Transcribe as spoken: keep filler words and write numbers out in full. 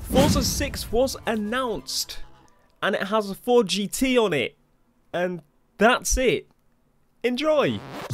Forza six was announced, and it has a Ford G T on it, and that's it. Enjoy!